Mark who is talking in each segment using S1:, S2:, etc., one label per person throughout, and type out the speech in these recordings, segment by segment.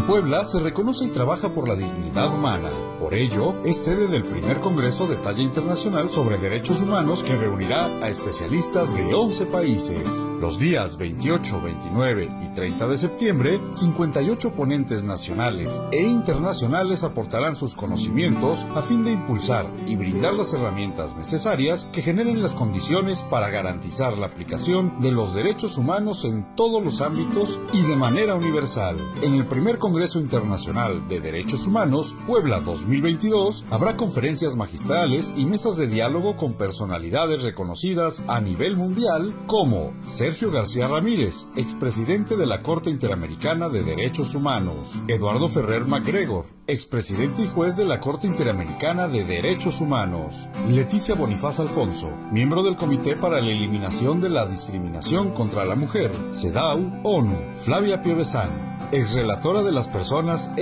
S1: Puebla se reconoce y trabaja por la dignidad humana. Por ello, es sede del primer Congreso de talla internacional sobre derechos humanos que reunirá a especialistas de 11 países. Los días 28, 29 y 30 de septiembre, 58 ponentes nacionales e internacionales aportarán sus conocimientos a fin de impulsar y brindar las herramientas necesarias que generen las condiciones para garantizar la aplicación de los derechos humanos en todos los ámbitos y de manera universal. En el primer Congreso Internacional de Derechos Humanos, Puebla 2022, habrá conferencias magistrales y mesas de diálogo con personalidades reconocidas a nivel mundial como Sergio García Ramírez, expresidente de la Corte Interamericana de Derechos Humanos, Eduardo Ferrer MacGregor, expresidente y juez de la Corte Interamericana de Derechos Humanos, Leticia Bonifaz Alfonso, miembro del Comité para la Eliminación de la Discriminación contra la Mujer, CEDAW, ONU, Flavia Piovesan, exrelatora de las personas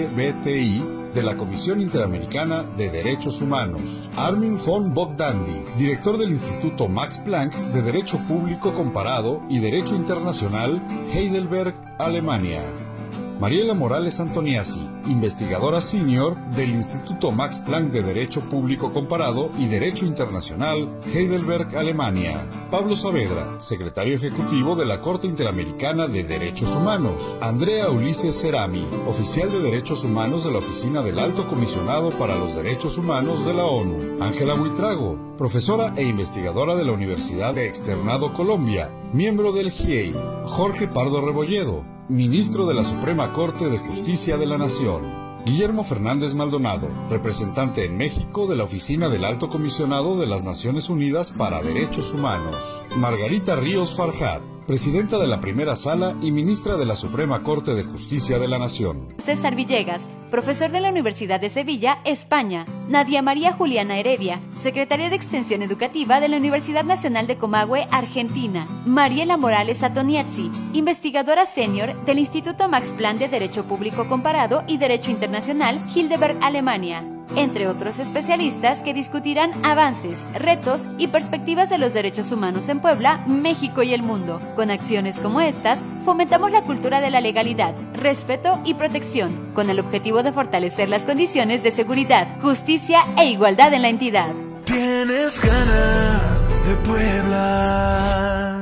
S1: LGBTI de la Comisión Interamericana de Derechos Humanos, Armin von Bogdandy, director del Instituto Max Planck de Derecho Público Comparado y Derecho Internacional, Heidelberg, Alemania. Mariela Morales Antoniazzi, investigadora senior del Instituto Max Planck de Derecho Público Comparado y Derecho Internacional, Heidelberg, Alemania. Pablo Saavedra, secretario ejecutivo de la Corte Interamericana de Derechos Humanos. Andrea Ulises Cerami, oficial de Derechos Humanos de la Oficina del Alto Comisionado para los Derechos Humanos de la ONU. Ángela Buitrago, profesora e investigadora de la Universidad de Externado Colombia, miembro del GIEI. Jorge Pardo Rebolledo, ministro de la Suprema Corte de Justicia de la Nación. Guillermo Fernández Maldonado, representante en México de la Oficina del Alto Comisionado de las Naciones Unidas para Derechos Humanos. Margarita Ríos Farjat, presidenta de la Primera Sala y ministra de la Suprema Corte de Justicia de la Nación.
S2: César Villegas, profesor de la Universidad de Sevilla, España. Nadia María Juliana Heredia, secretaria de Extensión Educativa de la Universidad Nacional de Comahue, Argentina. Mariela Morales Antoniazzi, investigadora senior del Instituto Max Planck de Derecho Público Comparado y Derecho Internacional, Heidelberg, Alemania, entre otros especialistas que discutirán avances, retos y perspectivas de los derechos humanos en Puebla, México y el mundo. Con acciones como estas, fomentamos la cultura de la legalidad, respeto y protección, con el objetivo de fortalecer las condiciones de seguridad, justicia e igualdad en la entidad.
S3: Tienes ganas de Puebla.